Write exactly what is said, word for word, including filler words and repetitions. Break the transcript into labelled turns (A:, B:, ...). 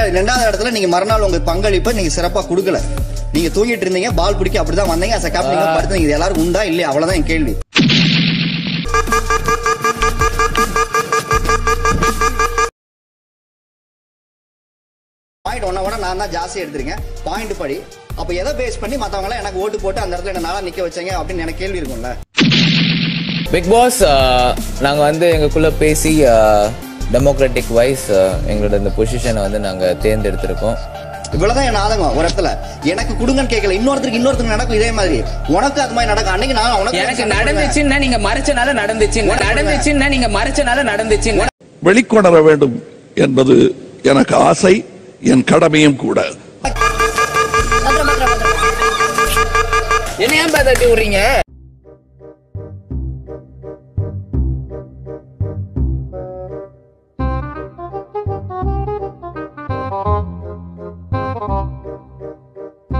A: ரெண்டாவது இடத்துல நீங்க மறுநாள் உங்க பங்களிப்பை நீங்க சிறப்பா கொடுக்கல. நீங்க தூங்கிட்டு இருந்தீங்க, பால் பிடிக்க அப்படிதான் வந்தீங்க. அஸ் கேப்டன் படுத்து இது எல்லாரும் உண்டா இல்லையா? அவ்வளவுதான் என் கேள்வி. பாயிண்ட் ஒன்ன விட நான் தான் ஜாஸ்தி எடுத்துருக்கேன் பாயிண்ட் படி. அப்ப எதை பேஸ் பண்ணி மத்தவங்க எல்லாம் எனக்கு ஓட்டு போட்டு அந்த இடத்துல என்ன நாளா நிக்க வச்சாங்க அப்படின்னு எனக்கு கேள்வி இருக்கும்ல.
B: பிக் பாஸ் நாங்க வந்து எங்களுக்குள்ள பேசி டெமோக்ராட்டிக் வைஸ் எங்களோட இந்த பொசிஷனை வந்து நாங்க தேர்ந்தெடுத்திருக்கோம்.
A: இவ்வளவுதான் என் ஆதங்கம். ஒரு இடத்துல எனக்கு கொடுங்கன்னு கேட்கல, இன்னொருத்தருக்கு இன்னொருத்தருக்கு நடக்கும் இதே மாதிரி. உனக்கு அது மாதிரி நடக்கும். அன்னைக்கு நான் உனக்கு
C: எனக்கு நடந்துச்சுன்னா நீங்க மறைச்சனால நடந்துச்சு, நடந்துச்சுன்னா நீங்க மறைச்சனால நடந்துச்சு.
D: வெளிக்கொணர வேண்டும் என்பது எனக்கு ஆசை, என் கடமையும் கூட.
C: என்ன ஏன் தட்டி விடுறீங்க?